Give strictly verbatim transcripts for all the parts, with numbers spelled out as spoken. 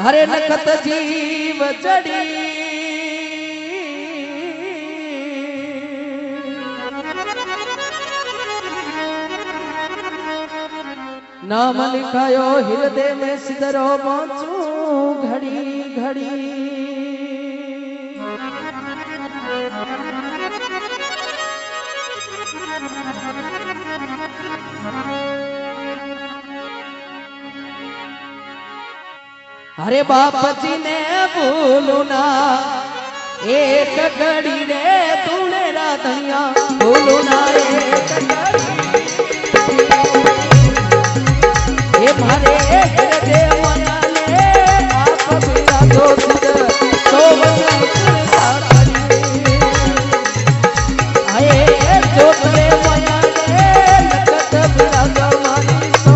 हरे नखत जीव जड़ी नाम लिखायो हृदय में सिदरो पहुंचू घड़ी घड़ी अरे बाप जी ने भूलू ना एक घड़ी रे तूने राधनिया भूलू ना एक घड़ी ये मारे हृदय माया ने आप मेरा दोस्त तो आए जो तेरे माया ने लगत मेरा जमानी तो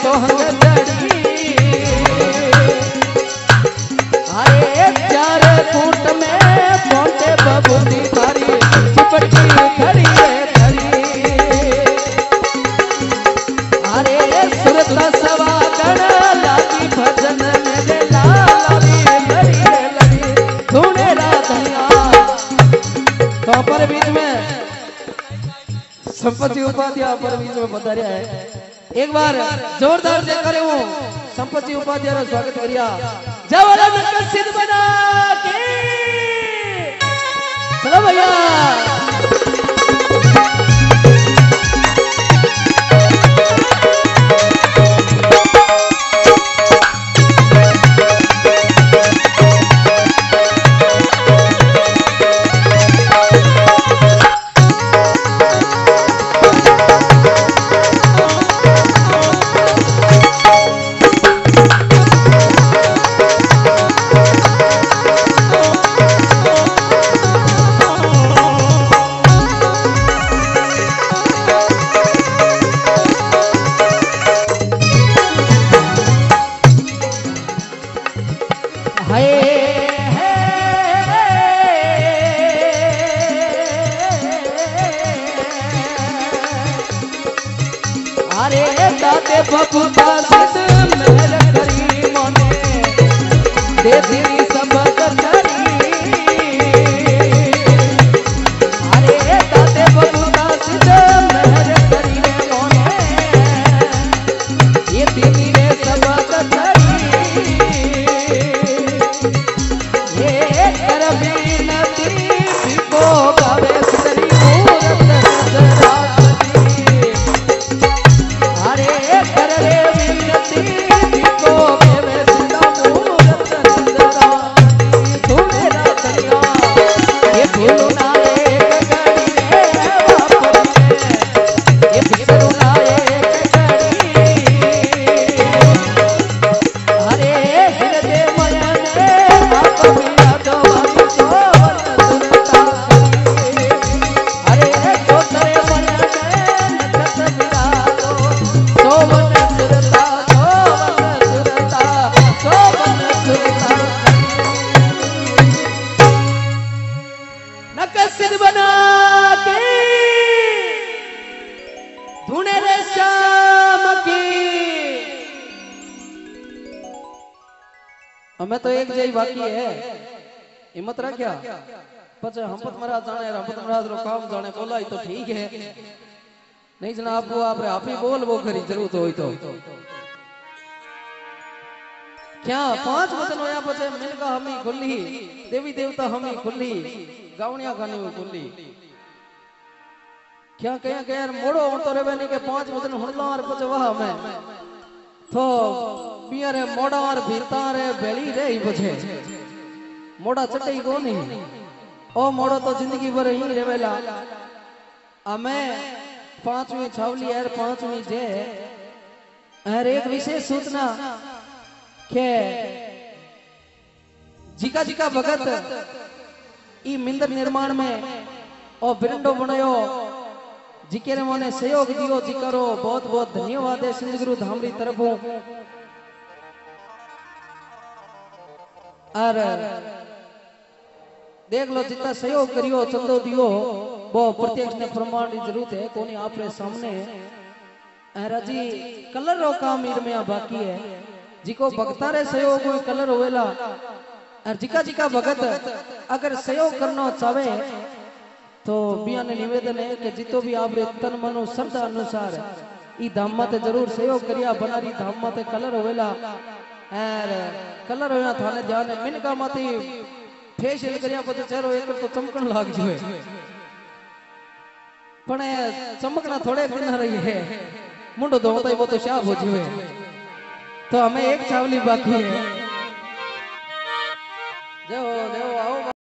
सोहंग चढ़ी अरे चार कूट में पहुंचे बबूती थारी चिपटी खड़ी है खड़ी अरे सुरत सवा गण लागी भजन मेरे लाली लड़ी रे लड़ी धूने राधनिया। तो पर बीच में संपत्ति उपाध्याय पर बीच में बता रहा है एक बार जोरदार से करे हूँ संपत्ति उपाध्याय का स्वागत करिया जब सिद्ध बना के चलो भैया दाते बबूता सिद्ध मेहर करी मोने दे दी सबक चढ़ी अरे दाते बबूता सिद्ध मेहर करी मोने ये दीदी रे सबक चढ़ी ये करबी नदी को गावे सुंदरी मूरत हमें तो एक जई बाकी है हिम्मत रखा पचे हमपत महाराज जाने हमपत महाराज रो काम जाने बोला तो ठीक है नहीं जनाब वो आप आप ही बोल वो खरी जरूरत होई तो क्या पांच वचन होया पचे मिलका हमी खुली देवी देवता हमी खुली गावणिया खानी खुली क्या कह कह मोड़ो तो रे बने के पांच वचन हुनला और पचे वहा में तो पियरे मोड़ा और भीतारे बेली रे ही बचे मोड़ा चटई को नहीं ओ मोड़ो तो जिंदगी भर ही रेवेला हमें पांचवी छावली है पांचवी जे हर एक विशेष सूचना के जिका जिका भगत ई मिंदर निर्माण में और बिरंडो बनायो जिके ने मने सहयोग दियो जिकरो बहुत बहुत धन्यवाद है सिंध गुरु धामरी तरफों और देख लो जितना सहयोग करियो चंदो दियो वो प्रत्यक्ष ने प्रमाण की जरूरत है कोनी आपरे सामने राजी कलर रो काम इरमिया बाकी है जिको भक्ता रे सहयोग कोई कलर होवेला और जिका जिका भगत अगर सहयोग करना चाहे तो बिया ने निवेदन है कि जितो भी आप तन मनो श्रद्धा अनुसार ई धाम माते जरूर सहयोग करिया बनारी धाम माते कलर होवेला और कलर होया थाने ध्यान मिनका माती फेशियल करिया पछे चेहरो एक तो चमकण लाग जोए पण चमकना थोड़े दिन रही है मुंडो धोता वो तो शाह हो जोए तो हमें एक चावली बाकी है